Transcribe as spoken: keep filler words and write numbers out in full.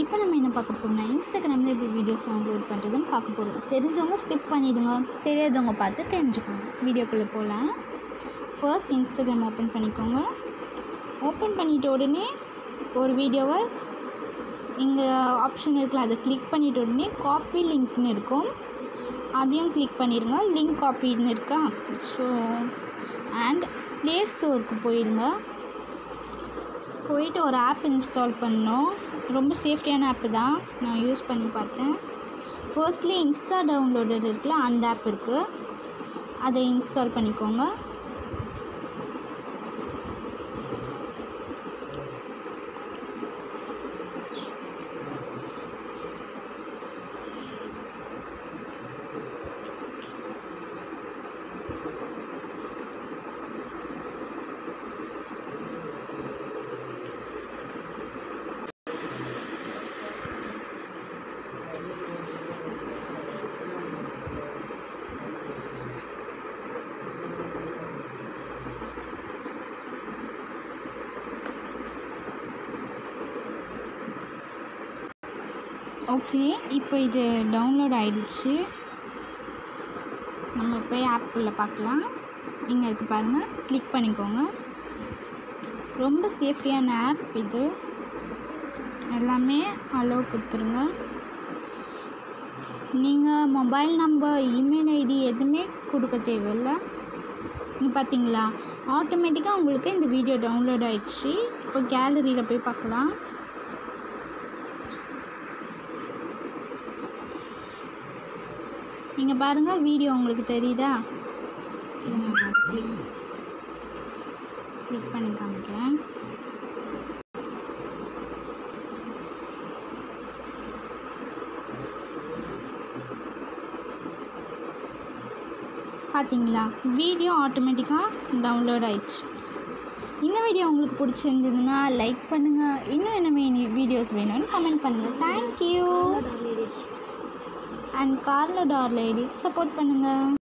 இப்போ நம்ம என்ன பார்க்க போகிறோம்னா இன்ஸ்டாகிராமில் எப்படி வீடியோஸ் டவுன்லோட் பண்ணுறதுன்னு பார்க்க போகிறோம். தெரிஞ்சவங்க ஸ்கிப் பண்ணிவிடுங்க, தெரியாதவங்க பார்த்து தெரிஞ்சுக்கோங்க. வீடியோக்குள்ளே போகலாம். ஃபர்ஸ்ட் இன்ஸ்டாகிராம் ஓப்பன் பண்ணிக்கோங்க. ஓப்பன் பண்ணிட்ட உடனே ஒரு வீடியோவை இங்கே ஆப்ஷன் இருக்குல்ல, அதை கிளிக் பண்ணிட்ட உடனே காப்பி லிங்க்னு இருக்கும், அதையும் கிளிக் பண்ணிடுங்க. லிங்க் காப்பின்னு இருக்கா. ஸோ அண்ட் ப்ளே ஸ்டோருக்கு போயிடுங்க. போயிட்டு ஒரு ஆப் இன்ஸ்டால் பண்ணோம். ரொம்ப சேஃப்டியான ஆப்பு தான், நான் யூஸ் பண்ணி பார்த்தேன். ஃபர்ஸ்ட்லி இன்ஸ்டா டவுன்லோடர் இருக்குல்ல, அந்த ஆப் இருக்குது, அதை இன்ஸ்டால் பண்ணிக்கோங்க. ஓகே, இப்போ இது டவுன்லோட் ஆகிடுச்சு. நம்ம போய் ஆப்புக்குள்ளே பார்க்கலாம். இங்கே இருக்குது பாருங்கள், கிளிக் பண்ணிக்கோங்க. ரொம்ப சேஃப்டியான ஆப் இது, எல்லாமே அலோவ் கொடுத்துருங்க. நீங்கள் மொபைல் நம்பர், இமெயில் ஐடி எதுவுமே கொடுக்க தேவையில்லை. இங்கே பார்த்தீங்களா, ஆட்டோமேட்டிக்காக உங்களுக்கு இந்த வீடியோ டவுன்லோட் ஆகிடுச்சு. இப்போ கேலரியில் போய் பார்க்கலாம். நீங்கள் பாருங்கள், வீடியோ உங்களுக்கு தெரியுதா? கிளிக் கிளிக் பண்ணி காமிக்கிறேன். பார்த்தீங்களா, வீடியோ ஆட்டோமேட்டிக்காக டவுன்லோட் ஆயிடுச்சு. இந்த வீடியோ உங்களுக்கு பிடிச்சிருந்ததுன்னா லைக் பண்ணுங்கள். இன்னும் என்ன வீடியோஸ் வேணும்னு கமெண்ட் பண்ணுங்கள். தேங்க்யூ. அண்ட் கார்ல டார்ல எடிட் சப்போர்ட் பண்ணுங்கள்.